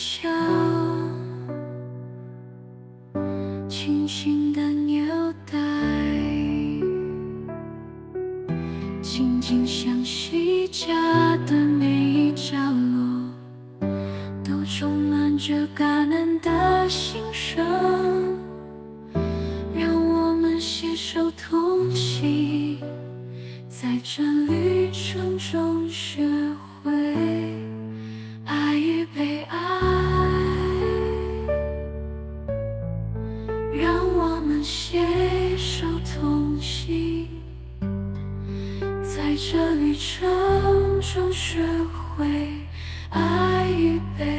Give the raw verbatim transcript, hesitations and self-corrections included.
墙，轻轻的纽带，静静相惜家的每一角落，都充满着感恩的心声。让我们携手同行，在这旅程中学会爱与被爱。让我们携手同行，在这旅程中学会爱与被爱。